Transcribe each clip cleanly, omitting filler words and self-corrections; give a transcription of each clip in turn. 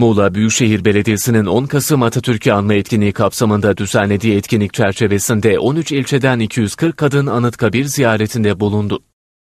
Muğla Büyükşehir Belediyesi'nin 10 Kasım Atatürk'ü anma etkinliği kapsamında düzenlediği etkinlik çerçevesinde 13 ilçeden 240 kadın Anıtkabir ziyaretinde bulundu.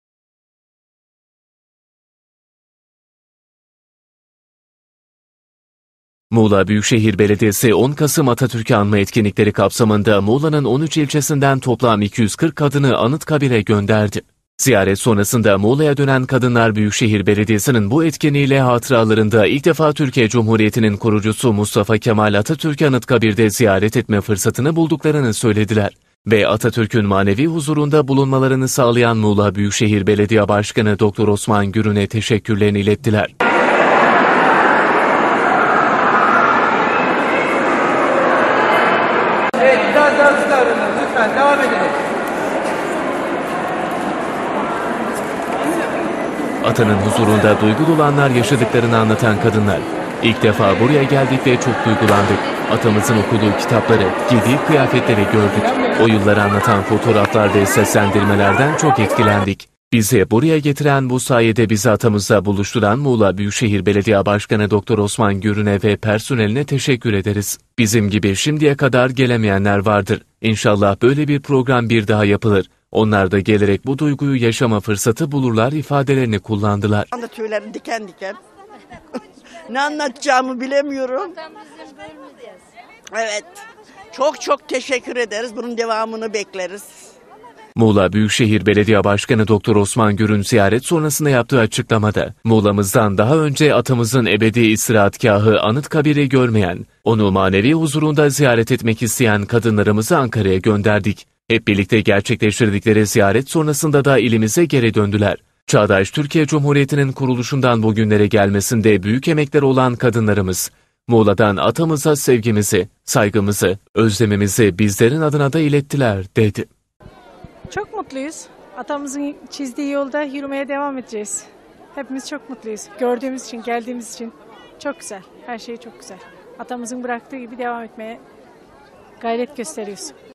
Muğla Büyükşehir Belediyesi 10 Kasım Atatürk'ü anma etkinlikleri kapsamında Muğla'nın 13 ilçesinden toplam 240 kadını Anıtkabir'e gönderdi. Ziyaret sonrasında Muğla'ya dönen kadınlar Büyükşehir Belediyesi'nin bu etkinliğiyle hatıralarında ilk defa Türkiye Cumhuriyeti'nin kurucusu Mustafa Kemal Atatürk'ü Anıtkabir'de ziyaret etme fırsatını bulduklarını söylediler. Ve Atatürk'ün manevi huzurunda bulunmalarını sağlayan Muğla Büyükşehir Belediye Başkanı Dr. Osman Gürün'e teşekkürlerini ilettiler. Evet, biraz daha hızlı davranın. Lütfen devam edin. Atanın huzurunda duygu dolu anlar yaşadıklarını anlatan kadınlar, "İlk defa buraya geldik ve çok duygulandık. Atamızın okuduğu kitapları, giydiği kıyafetleri gördük. O yılları anlatan fotoğraflar ve seslendirmelerden çok etkilendik. Bizi buraya getiren, bu sayede bizi atamızla buluşturan Muğla Büyükşehir Belediye Başkanı Dr. Osman Gürün'e ve personeline teşekkür ederiz. Bizim gibi şimdiye kadar gelemeyenler vardır. İnşallah böyle bir program bir daha yapılır. Onlar da gelerek bu duyguyu yaşama fırsatı bulurlar" ifadelerini kullandılar. Tüylerim diken diken. Ne anlatacağımı bilemiyorum. Evet. Çok çok teşekkür ederiz. Bunun devamını bekleriz. Muğla Büyükşehir Belediye Başkanı Dr. Osman Gürün ziyaret sonrasında yaptığı açıklamada, "Muğla'mızdan daha önce atamızın ebedi istirahatgahı Anıtkabir'i görmeyen, onu manevi huzurunda ziyaret etmek isteyen kadınlarımızı Ankara'ya gönderdik. Hep birlikte gerçekleştirdikleri ziyaret sonrasında da ilimize geri döndüler. Çağdaş Türkiye Cumhuriyeti'nin kuruluşundan bugünlere gelmesinde büyük emekler olan kadınlarımız, Muğla'dan atamıza sevgimizi, saygımızı, özlemimizi bizlerin adına da ilettiler" dedi. Çok mutluyuz. Atamızın çizdiği yolda yürümeye devam edeceğiz. Hepimiz çok mutluyuz. Gördüğümüz için, geldiğimiz için çok güzel. Her şey çok güzel. Atamızın bıraktığı gibi devam etmeye gayret gösteriyoruz.